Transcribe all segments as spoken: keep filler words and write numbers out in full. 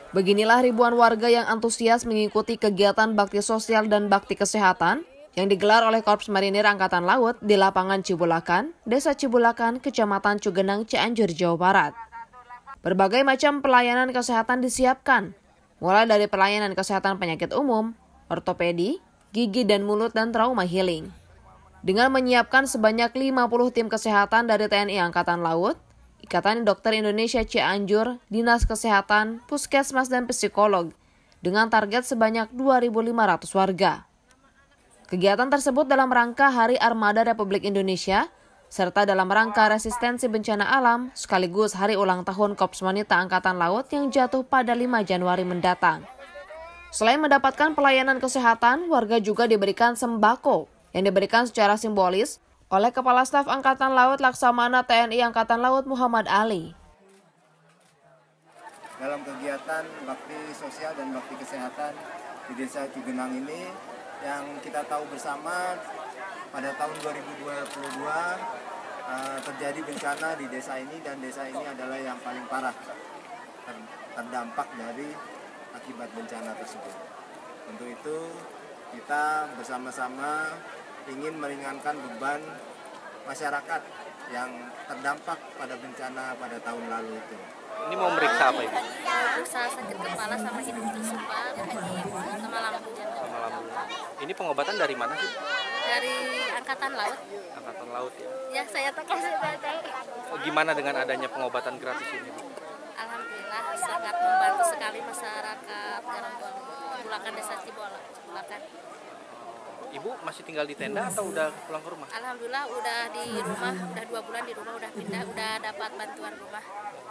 Beginilah ribuan warga yang antusias mengikuti kegiatan bakti sosial dan bakti kesehatan yang digelar oleh Korps Marinir Angkatan Laut di lapangan Cibulakan, Desa Cibulakan, Kecamatan Cugenang, Cianjur, Jawa Barat. Berbagai macam pelayanan kesehatan disiapkan, mulai dari pelayanan kesehatan penyakit umum, ortopedi, gigi dan mulut, dan trauma healing. Dengan menyiapkan sebanyak lima puluh tim kesehatan dari T N I Angkatan Laut, Ikatan Dokter Indonesia Cianjur, Dinas Kesehatan, Puskesmas, dan psikolog, dengan target sebanyak dua ribu lima ratus warga. Kegiatan tersebut dalam rangka Hari Armada Republik Indonesia, serta dalam rangka resistensi bencana alam, sekaligus hari ulang tahun Korps Wanita Angkatan Laut yang jatuh pada lima Januari mendatang. Selain mendapatkan pelayanan kesehatan, warga juga diberikan sembako yang diberikan secara simbolis oleh Kepala Staf Angkatan Laut Laksamana T N I Angkatan Laut Muhammad Ali. Dalam kegiatan bakti sosial dan bakti kesehatan di Desa Cugenang ini, yang kita tahu bersama pada tahun dua ribu dua puluh dua uh, terjadi bencana di desa ini, dan desa ini adalah yang paling parah ter- terdampak dari akibat bencana tersebut. Untuk itu kita bersama-sama ingin meringankan beban masyarakat yang terdampak pada bencana pada tahun lalu itu. Ini mau meriksa apa ini? Meriksa sakit kepala sama hidung tersumpal, sama lambung jantung. Sama lambung. Ini pengobatan dari mana sih? Dari Angkatan Laut. Angkatan Laut ya. Ya saya tak kasih tahu. Gimana dengan adanya pengobatan gratis ini? Alhamdulillah sangat membantu sekali masyarakat Cibulakan, Desa Cibulakan. Ibu masih tinggal di tenda atau udah pulang ke rumah? Alhamdulillah udah di rumah, udah dua bulan di rumah, udah pindah, udah dapat bantuan rumah.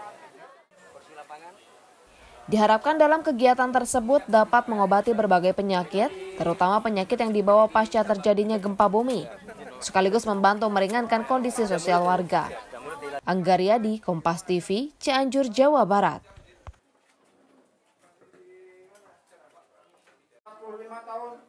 Diharapkan dalam kegiatan tersebut dapat mengobati berbagai penyakit, terutama penyakit yang dibawa pasca terjadinya gempa bumi, sekaligus membantu meringankan kondisi sosial warga. Anggaryadi, Kompas T V, Cianjur, Jawa Barat. empat puluh lima tahun